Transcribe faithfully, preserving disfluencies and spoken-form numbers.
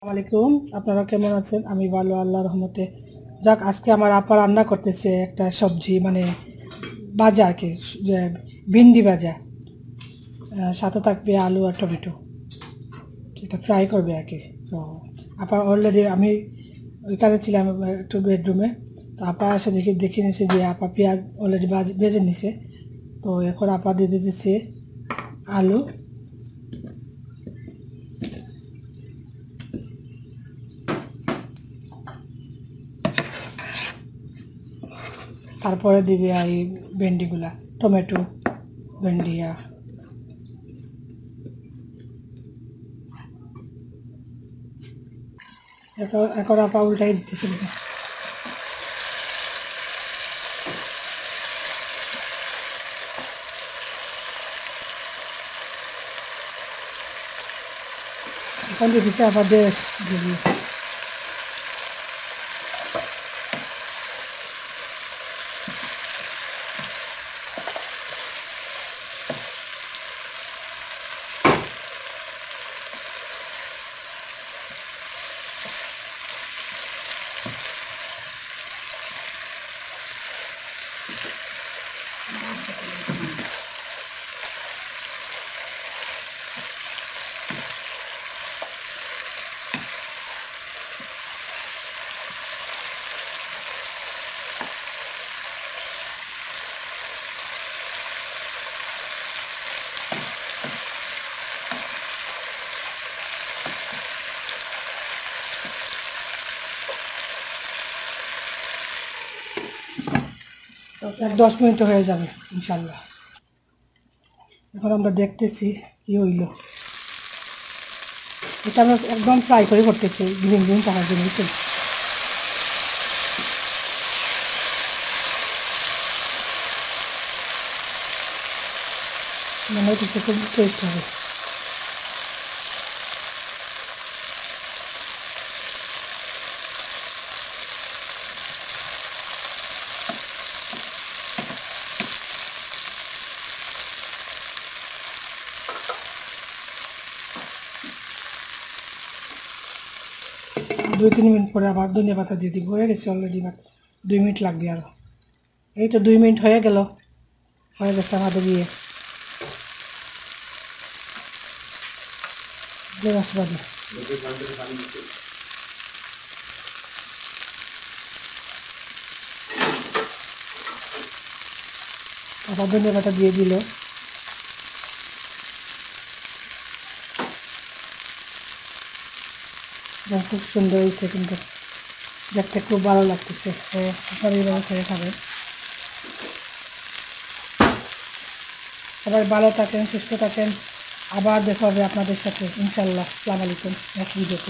আলাইকুম, আপনারা কেমন আছেন? আমি ভালো, আল্লাহর রহমতে। যাক, আজকে আমার আপা রান্না করতেছে একটা সবজি, মানে ভাজা আর কি, যে ভিন্ডি ভাজা। আহ, সাথে থাকবে আলু আর টমেটো, এটা ফ্রাই করবে আর কি। তো আপা অলরেডি, আমি ওইখানে ছিলাম একটু বেডরুমে, তো আপা এসে দেখে দেখে নিছে যে আপা পেঁয়াজ অলরেডি ভেজে নিছে। তো এখন আপা দিয়ে দিতেছে আলু, তারপরে দিবে এই ভেন্ডিগুলা, টমেটো, ভেন্ডিয়া। এখন এখন আপা উল্টাই দিতেছিল। এখন দিতেছে আপা দেশ দিবি। এক দশ মিনিট হয়ে যাবে ইনশাল্লাহ। এখন আমরা দেখতেছি কি হইল। এটা আমরা একদম ফ্রাই করে করতেছি, গ্রিন গ্রিন থাকার জন্য। বুঝছেন? মনে হচ্ছে খুব টেস্ট হবে। দুই তিন মিনিট পরে আবার ধনিয়া পাতা দিয়ে দিব। হয়ে গেছে অলরেডি, বাট দুই মিনিট লাগবে আরও। এই তো দুই মিনিট হয়ে গেল, হয়ে গেছে আমাদের দিয়ে রসবাদি। আবার ধনিয়া পাতা দিয়ে দিল। খুব সুন্দর হয়েছে, কিন্তু দেখতে খুব ভালো লাগতেছে। তো আপনারা এইভাবে করে খাবেন। সবাই ভালো থাকেন, সুস্থ থাকেন। আবার দেখা হবে আপনাদের সাথে ইনশাল্লাহ। আসসালামু আলাইকুম। নেক্সট ভিডিওতে।